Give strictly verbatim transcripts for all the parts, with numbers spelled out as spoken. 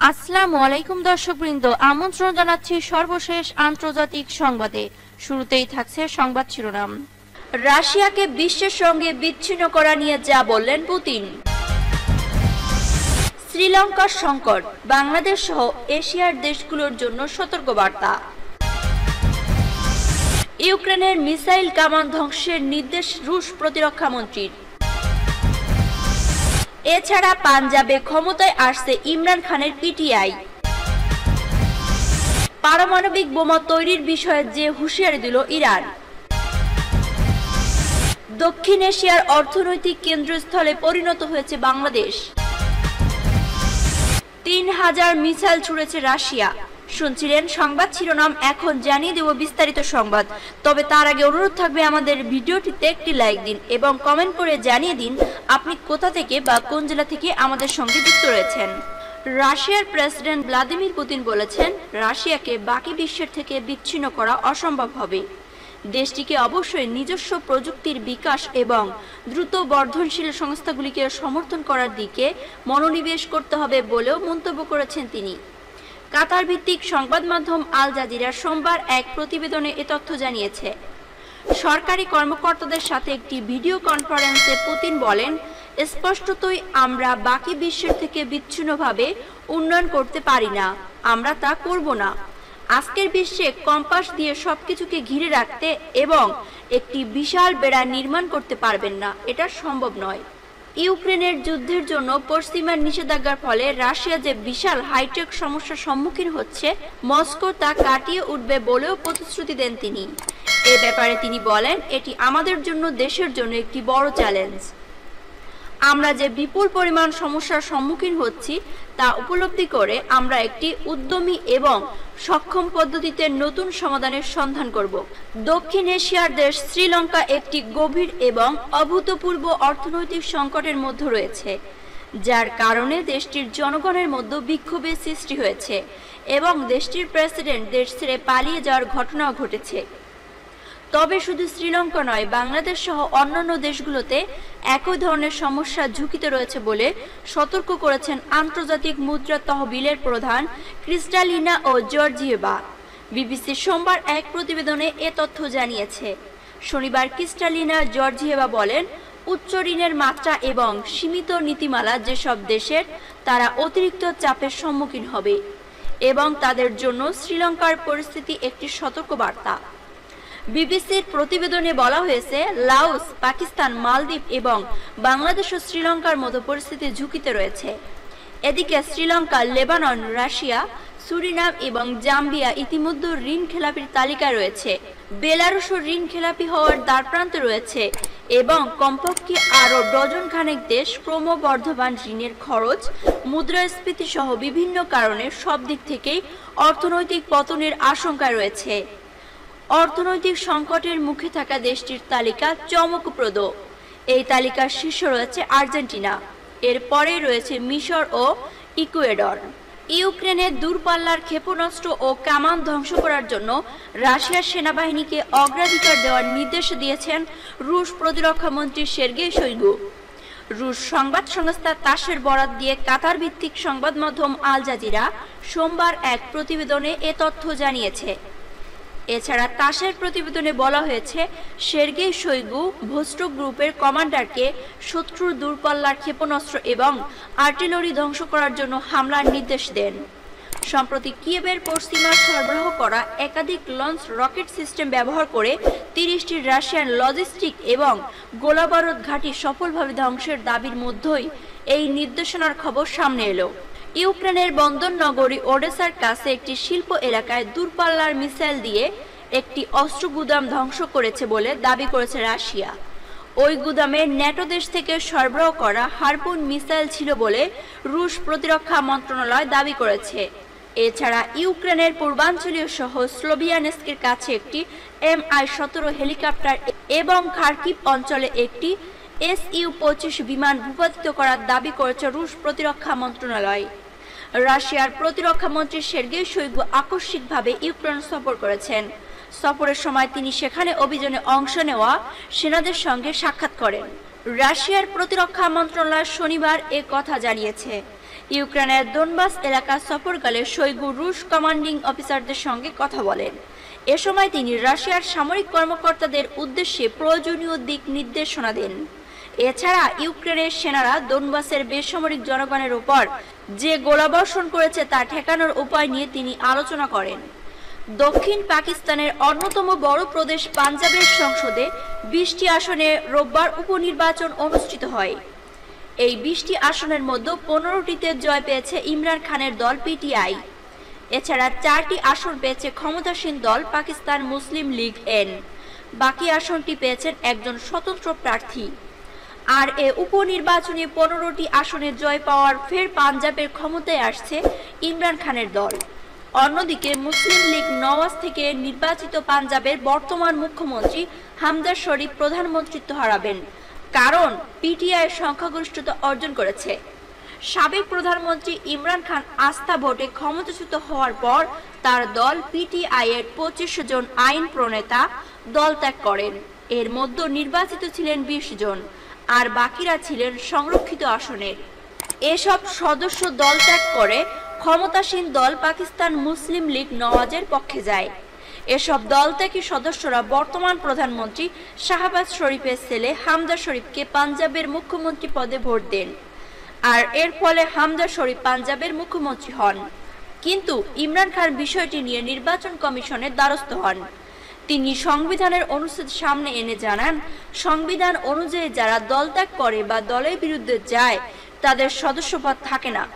আসসালামু আলাইকুম দর্শকবৃন্দ, আমন্ত্রণ জানাচ্ছি সর্বশেষ আন্তর্জাতিক সংবাদে। শুরুতেই থাকছে সংবাদ শিরোনাম। রাশিয়াকে বিশ্বের সঙ্গে বিচ্ছিন্ন করা নিয়ে যা বললেন পুতিন। শ্রীলঙ্কার সংকট, বাংলাদেশ সহ এশিয়ার দেশগুলোর জন্য সতর্কবার্তা। ইউক্রেনের মিসাইল কামান ধ্বংসের নির্দেশ রুশ প্রতিরক্ষা মন্ত্রীর। এছাড়া পাঞ্জাবে ক্ষমতায় আসছে ইমরান খানের পিটিআই। পারমাণবিক বোমা তৈরির বিষয়ে যে হুঁশিয়ারি দিল ইরান। দক্ষিণ এশিয়ার অর্থনৈতিক কেন্দ্রস্থলে পরিণত হয়েছে বাংলাদেশ। তিন হাজার মিসাইল ছুড়েছে রাশিয়া। শুনছিলেন সংবাদ শিরোনাম, এখন জানিয়ে দেব বিস্তারিত সংবাদ। তবে তার আগে অনুরোধ থাকবে আমাদের ভিডিওটিতে একটি লাইক দিন এবং কমেন্ট করে জানিয়ে দিন আপনি কোথা থেকে বা কোন জেলা থেকে আমাদের সঙ্গে যুক্ত রয়েছেন। রাশিয়ার প্রেসিডেন্ট ভ্লাদিমির পুতিন বলেছেন, রাশিয়াকে বাকি বিশ্বের থেকে বিচ্ছিন্ন করা অসম্ভব হবে। দেশটিকে অবশ্যই নিজস্ব প্রযুক্তির বিকাশ এবং দ্রুত বর্ধনশীল সংস্থাগুলিকে সমর্থন করার দিকে মনোনিবেশ করতে হবে বলেও মন্তব্য করেছেন তিনি। কাতার ভিত্তিক সংবাদ মাধ্যম আল জাজিরা সোমবার এক প্রতিবেদনে এ তথ্য জানিয়েছে। সরকারি কর্মকর্তাদের সাথে একটি ভিডিও কনফারেন্সে পুতিন বলেন, স্পষ্টতই আমরা বাকি বিশ্বের থেকে বিচ্ছিন্নভাবে উন্নয়ন করতে পারি না, আমরা তা করব না। আজকের বিশ্বে কম্পাস দিয়ে সবকিছুকে ঘিরে রাখতে এবং একটি বিশাল বেড়া নির্মাণ করতে পারবেন না, এটা সম্ভব নয়। ইউক্রেনের যুদ্ধের জন্য পশ্চিমার নিষেধাজ্ঞার ফলে রাশিয়া যে বিশাল হাইটেক সমস্যার সম্মুখীন হচ্ছে, মস্কো তা কাটিয়ে উঠবে বলেও প্রতিশ্রুতি দেন তিনি। এ ব্যাপারে তিনি বলেন, এটি আমাদের জন্য, দেশের জন্য একটি বড় চ্যালেঞ্জ। আমরা যে বিপুল পরিমাণ সমস্যার সম্মুখীন হচ্ছি তা উপলব্ধি করে আমরা একটি উদ্যমী এবং সক্ষম পদ্ধতিতে নতুন সমাধানের সন্ধান করব। দক্ষিণ এশিয়ার দেশ শ্রীলঙ্কা একটি গভীর এবং অভূতপূর্ব অর্থনৈতিক সংকটের মধ্যে রয়েছে, যার কারণে দেশটির জনগণের মধ্যে বিক্ষোভের সৃষ্টি হয়েছে এবং দেশটির প্রেসিডেন্ট দেশ ছেড়ে পালিয়ে যাওয়ার ঘটনাও ঘটেছে। তবে শুধু শ্রীলঙ্কা নয়, বাংলাদেশ সহ অন্যান্য দেশগুলোতে একই ধরনের সমস্যার ঝুঁকিতে রয়েছে বলে সতর্ক করেছেন আন্তর্জাতিক মুদ্রা তহবিলের প্রধান ক্রিস্টালিনা ও জর্জিয়েভা। বিবিসি সোমবার এক প্রতিবেদনে এ তথ্য জানিয়েছে। শনিবার ক্রিস্টালিনা জর্জিয়েভা বলেন, উচ্চ ঋণের মাত্রা এবং সীমিত নীতিমালা যেসব দেশের, তারা অতিরিক্ত চাপের সম্মুখীন হবে এবং তাদের জন্য শ্রীলঙ্কার পরিস্থিতি একটি সতর্কবার্তা। বিবিসির প্রতিবেদনে বলা হয়েছে, লাওস, পাকিস্তান, মালদ্বীপ এবং বাংলাদেশ ও শ্রীলঙ্কার মতো পরিস্থিতি ঝুঁকিতে রয়েছে। এদিকে শ্রীলঙ্কা, লেবানন, রাশিয়া, সুরিনাম এবং জাম্বিয়া ইতিমধ্যে ঋণ খেলাপির তালিকায় রয়েছে। বেলারুশও ঋণ খেলাপি হওয়ার দ্বারপ্রান্তে রয়েছে এবং কমপক্ষে আরও ডজন খানেক দেশ ক্রমবর্ধমান ঋণের খরচ, মুদ্রাস্ফীতি সহ বিভিন্ন কারণে সব দিক থেকেই অর্থনৈতিক পতনের আশঙ্কায় রয়েছে। অর্থনৈতিক সংকটের মুখে থাকা দেশটির তালিকা চমকপ্রদ। এই তালিকার শীর্ষে রয়েছে আর্জেন্টিনা, এর পরে রয়েছে মিশর ও ইকুয়েডর। ইউক্রেনের দূরপাল্লার ক্ষেপণাস্ত্র ও কামান ধ্বংস করার জন্য রাশিয়ার সেনাবাহিনীকে অগ্রাধিকার দেওয়ার নির্দেশ দিয়েছেন রুশ প্রতিরক্ষা মন্ত্রী সের্গেই শোইগু। রুশ সংবাদ সংস্থা তাসের বরাত দিয়ে কাতার ভিত্তিক সংবাদ মাধ্যম আল জাজিরা সোমবার এক প্রতিবেদনে এ তথ্য জানিয়েছে। এছাড়া তাসের প্রতিবেদনে বলা হয়েছে, সের্গেই শোইগু ভোস্টক গ্রুপের কমান্ডারকে শত্রুর দূরপাল্লার ক্ষেপণাস্ত্র এবং আর্টিলারি ধ্বংস করার জন্য হামলার নির্দেশ দেন। সম্প্রতি কিয়েভের পশ্চিমা সরবরাহ করা একাধিক লঞ্চ রকেট সিস্টেম ব্যবহার করে তিরিশটি রাশিয়ান লজিস্টিক এবং গোলাবারুদ ঘাঁটি সফলভাবে ধ্বংসের দাবির মধ্যেই এই নির্দেশনার খবর সামনে এলো। ইউক্রেনের বন্দর নগরী ওডেসার কাছে একটি শিল্প এলাকায় দূরপাল্লার মিসাইল দিয়ে একটি অস্ত্র গুদাম ধ্বংস করেছে বলে দাবি করেছে রাশিয়া। ওই গুদামে ন্যাটো দেশ থেকে সরবরাহ করা হারপুন মিসাইল ছিল বলে রুশ প্রতিরক্ষা মন্ত্রণালয় দাবি করেছে। এছাড়া ইউক্রেনের পূর্বাঞ্চলীয় শহর স্লোভিয়ানেস্কের কাছে একটি এম আই সতেরো হেলিকপ্টার এবং খার্কিভ অঞ্চলে একটি এস ইউ পঁচিশ বিমান ভূপাতিত করার দাবি করেছে রুশ প্রতিরক্ষা মন্ত্রণালয়। রাশিয়ার প্রতিরক্ষা মন্ত্রী সের্গেই শোইগু আকস্মিকভাবে ইউক্রেন সফর করেছেন। সফরের সময় তিনি সেখানে অভিযানে অংশ নেওয়া সেনাদের সঙ্গে সাক্ষাৎ করেন। রাশিয়ার প্রতিরক্ষা মন্ত্রণালয় শনিবার এ কথা জানিয়েছে। ইউক্রেনের দোনবাস এলাকা সফরকালে শোইগু রুশ কমান্ডিং অফিসারদের সঙ্গে কথা বলেন। এ সময় তিনি রাশিয়ার সামরিক কর্মকর্তাদের উদ্দেশ্যে প্রয়োজনীয় দিক নির্দেশনা দেন। এছাড়া ইউক্রেনের সেনারা দোনবাসের বেসামরিক জনগণের উপর যে গোলাবর্ষণ করেছে তা ঠেকানোর উপায় নিয়ে তিনি আলোচনা করেন। দক্ষিণ পাকিস্তানের অন্যতম বড় প্রদেশ পাঞ্জাবের সংসদে বিশটি আসনে রোববার উপনির্বাচন অনুষ্ঠিত হয়। এই বিশটি আসনের মধ্যে পনেরোটিতে জয় পেয়েছে ইমরান খানের দল পিটিআই। এছাড়া চারটি আসন পেয়েছে ক্ষমতাসীন দল পাকিস্তান মুসলিম লীগ এন। বাকি আসনটি পেয়েছেন একজন স্বতন্ত্র প্রার্থী। আর এ উপনির্বাচনে পনেরোটি আসনে জয় পাওয়ার ফের পাঞ্জাবের ক্ষমতায় আসছে ইমরান খানের দল। অন্যদিকে মুসলিম লীগ নওয়াজ থেকে নির্বাচিত পাঞ্জাবের বর্তমান মুখ্যমন্ত্রী হামজা শরীফ প্রধানমন্ত্রিত্ব হারাবেন, কারণ পিটিআই সংখ্যাগরিষ্ঠতা অর্জন করেছে। সাবেক প্রধানমন্ত্রী ইমরান খান আস্থা ভোটে ক্ষমতাচ্যুত হওয়ার পর তার দল পিটিআই এর পঁচিশ জন আইন প্রণেতা দল ত্যাগ করেন। এর মধ্যে নির্বাচিত ছিলেন বিশ জন, আর বাকিরা ছিলেন সংরক্ষিত আসনের। এসব সদস্য দল ত্যাগ করে ক্ষমতাসীন দল পাকিস্তান মুসলিম লীগ নওয়াজের পক্ষে যায়। এসব দলত্যাগী সদস্যরা বর্তমান প্রধানমন্ত্রী শাহবাজ শরীফের ছেলে হামজা শরীফকে পাঞ্জাবের মুখ্যমন্ত্রী পদে ভোট দেন, আর এর ফলে হামজা শরীফ পাঞ্জাবের মুখ্যমন্ত্রী হন। কিন্তু ইমরান খান বিষয়টি নিয়ে নির্বাচন কমিশনের দ্বারস্থ হন। তিনি সংবিধানের অনুচ্ছেদ সামনে এনে জানান, সংবিধান অনুযায়ী যারা দলত্যাগ করে বা দলের বিরুদ্ধে যায় তাদের সদস্যপদ থাকে না।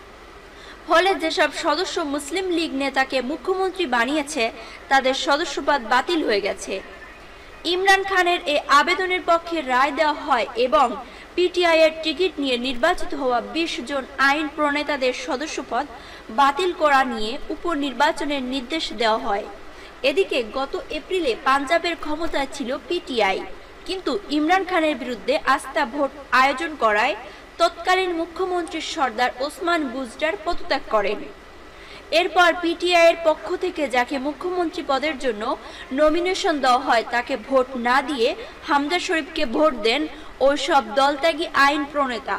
ফলে যেসব সদস্য মুসলিম লীগ নেতাকে মুখ্যমন্ত্রী বানিয়েছে তাদের সদস্যপদ বাতিল হয়ে গেছে। ইমরান খানের এই আবেদনের পক্ষে রায় দেওয়া হয় এবং পিটিআই এর টিকিট নিয়ে নির্বাচিত হওয়া বিশ জন আইন প্রণেতাদের সদস্যপদ বাতিল করা নিয়ে উপনির্বাচনের নির্দেশ দেওয়া হয়। এদিকে গত এপ্রিলে পাঞ্জাবের ক্ষমতায় ছিল পিটিআই, কিন্তু ইমরান খানের বিরুদ্ধে আস্থা ভোট আয়োজন করায় তৎকালীন মুখ্যমন্ত্রী সর্দার ওসমান বুজদার পদত্যাগ করেন। এরপর পিটিআই এর পক্ষ থেকে যাকে মুখ্যমন্ত্রী পদের জন্য নমিনেশন দেওয়া হয় তাকে ভোট না দিয়ে হামজা শরীফকে ভোট দেন ওই সব দলত্যাগী আইন প্রণেতা।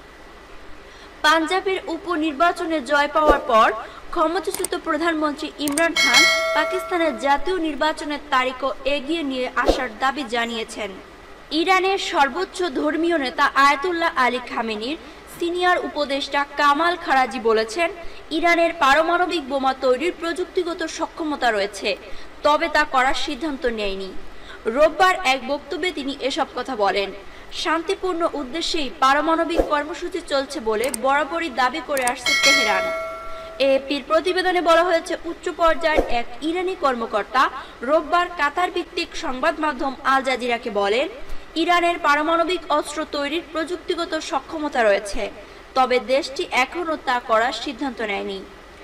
পাঞ্জাবের উপনির্বাচনে জয় পাওয়ার পর ক্ষমতাচ্যুত প্রধানমন্ত্রী ইমরান খান পাকিস্তানের জাতীয় নির্বাচনের তারিখও এগিয়ে নিয়ে আসার দাবি জানিয়েছেন। ইরানের সর্বোচ্চ ধর্মীয় নেতা আয়াতুল্লাহ আলী খামেনির সিনিয়র উপদেষ্টা কামাল খারাজি বলেছেন, ইরানের পারমাণবিক বোমা তৈরির প্রযুক্তিগত সক্ষমতা রয়েছে, তবে তা করার সিদ্ধান্ত নেয়নি। রোববার এক বক্তব্যে তিনি এসব কথা বলেন। শান্তিপূর্ণ উদ্দেশ্যেই পারমাণবিক কর্মসূচি চলছে বলে বরাবরই দাবি করে আসছে তেহরান। এপির প্রতিবেদনে বলা হয়েছে, উচ্চ পর্যায়ের এক ইরানি কর্মকর্তা রোববার কাতার ভিত্তিক সংবাদ মাধ্যম আল জাজিরাকে বলেন, ইরানের পারমাণবিক অস্ত্র তৈরির প্রযুক্তিগত সক্ষমতা রয়েছে, তবে দেশটি এখনও তা করার সিদ্ধান্ত নেয়নি।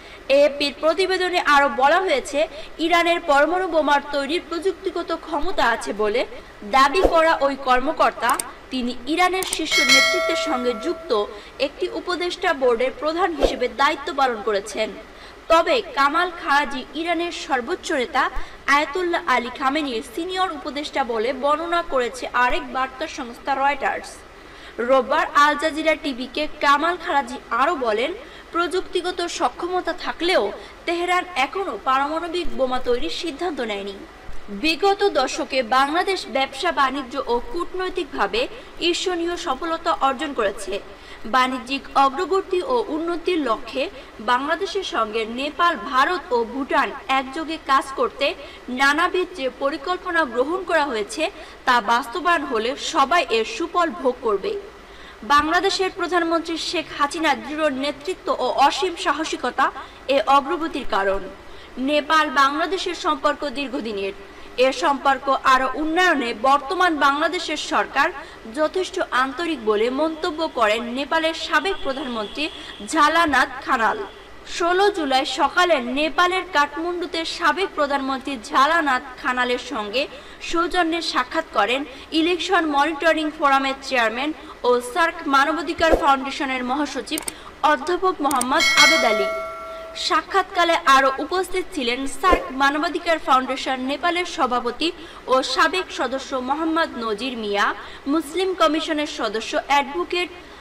এপির প্রতিবেদনে আরও বলা হয়েছে, ইরানের পরমাণু বোমার তৈরির প্রযুক্তিগত ক্ষমতা আছে বলে দাবি করা ওই কর্মকর্তা, তিনি ইরানের শীর্ষ নেতৃত্বের সঙ্গে যুক্ত একটি উপদেষ্টা বোর্ডের প্রধান হিসেবে দায়িত্ব পালন করেছেন। তবে কামাল খারাজি ইরানের সর্বোচ্চ নেতা আয়াতুল্লাহ আলী খামেনির সিনিয়র উপদেষ্টা বলে বর্ণনা করেছে আরেক বার্তা সংস্থা রয়টার্স। রোববার আল জাজিরা টিভিকে কামাল খারাজি আরও বলেন, প্রযুক্তিগত সক্ষমতা থাকলেও তেহরান এখনও পারমাণবিক বোমা তৈরির সিদ্ধান্ত নেয়নি। বিগত দশকে বাংলাদেশ ব্যবসা বাণিজ্য ও কূটনৈতিকভাবে ঈর্ষণীয় সফলতা অর্জন করেছে। বাণিজ্যিক অগ্রগতি ও উন্নতির লক্ষ্যে বাংলাদেশের সঙ্গে নেপাল, ভারত ও ভুটান একযোগে কাজ করতে নানাবিধ যে পরিকল্পনা গ্রহণ করা হয়েছে তা বাস্তবায়ন হলে সবাই এর সুফল ভোগ করবে। বাংলাদেশের প্রধানমন্ত্রী শেখ হাসিনার দৃঢ় নেতৃত্ব ও অসীম সাহসিকতা এ অগ্রগতির কারণ। নেপাল বাংলাদেশের সম্পর্ক দীর্ঘদিনের। এ সম্পর্ক আরও উন্নয়নে বর্তমান বাংলাদেশের সরকার যথেষ্ট আন্তরিক বলে মন্তব্য করেন নেপালের সাবেক প্রধানমন্ত্রী ঝালানাথ খানাল। ষোলো জুলাই সকালে নেপালের কাঠমান্ডুতে সাবেক প্রধানমন্ত্রী ঝালানাথ খানালের সঙ্গে সৌজন্যে সাক্ষাৎ করেন ইলেকশন মনিটরিং ফোরামের চেয়ারম্যান ও সার্ক মানবাধিকার ফাউন্ডেশনের মহাসচিব অধ্যাপক মোহাম্মদ আবেদ আলী। সাক্ষাৎকালে আরও উপস্থিত ছিলেন সার্ক মানবাধিকার ফাউন্ডেশন নেপালের সভাপতি ও সাবেক সদস্য মোহাম্মদ নজির মিয়া, মুসলিম কমিশনের সদস্য অ্যাডভোকেট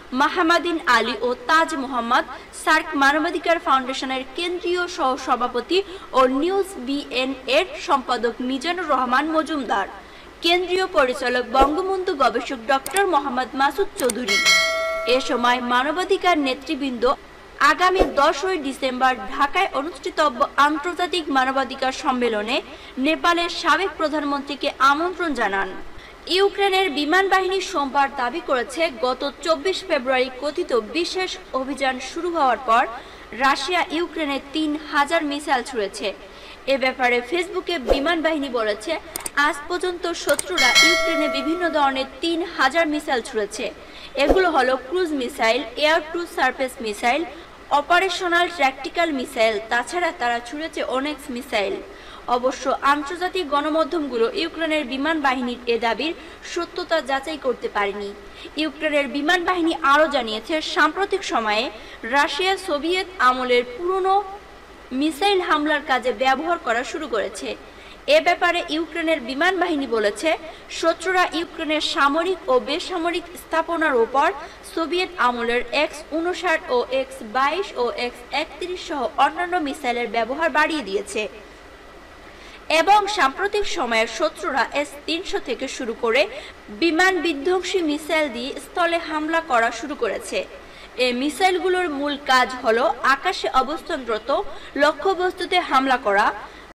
মাহমাদিন আলী ও তাজ মোহাম্মদ, সার্ক মানবাধিকার ফাউন্ডেশনের কেন্দ্রীয় সহ সভাপতি ও নিউজ বিএন এর সম্পাদক মিজানুর রহমান মজুমদার, কেন্দ্রীয় পরিচালক বঙ্গবন্ধু গবেষক ডক্টর মোহাম্মদ মাসুদ চৌধুরী। এ সময় মানবাধিকার নেতৃবৃন্দ আগামী দশই ডিসেম্বর ঢাকায় অনুষ্ঠিতব্য আন্তর্জাতিক মানবাধিকার সম্মেলনে নেপালের সাবেক প্রধানমন্ত্রীকে আমন্ত্রণ জানান। ইউক্রেনের বিমান বাহিনী সোমবার দাবি করেছে, গত চব্বিশ ফেব্রুয়ারি কথিত বিশেষ অভিযান শুরু হওয়ার পর রাশিয়া ইউক্রেনে তিন হাজার মিসাইল ছুড়েছে। এ ব্যাপারে ফেসবুকে বিমান বাহিনী বলেছে, আজ পর্যন্ত শত্রুরা ইউক্রেনে বিভিন্ন ধরনের তিন হাজার মিসাইল ছুড়েছে। এগুলো হলো cruise missile, air to surface missile, operational tactical missile. তাছাড়া তারা ছুড়েছে অনেক্স মিসাইল। অবশ্য আন্তর্জাতিক গণমাধ্যমগুলো ইউক্রেনের বিমান বাহিনীর এ দাবির সত্যতা যাচাই করতে পারেনি। ইউক্রেনের বিমান বাহিনী আরও জানিয়েছে, সাম্প্রতিক সময়ে রাশিয়া সোভিয়েত আমলের পুরনো মিসাইল হামলার কাজে ব্যবহার করা শুরু করেছে। এ ব্যাপারে ইউক্রেনের বিমান বাহিনী বলেছে, শত্রুরা ইউক্রেনের সামরিক ও বেসামরিক স্থাপনার ওপর সোভিয়েত আমলের এক্স উনষাট ও এক্স বাইশ ও এক্স একত্রিশ সহ অন্যান্য মিসাইলের ব্যবহার বাড়িয়ে দিয়েছে এবং সাম্প্রতিক সময়ে শত্রুরা এস তিনশো থেকে শুরু করে বিমান বিধ্বংসী মিসাইল দিয়ে স্থলে হামলা করা শুরু করেছে। এই মিসাইলগুলোর মূল কাজ হলো আকাশে অবস্থানরত লক্ষ্যবস্তুতে হামলা করা,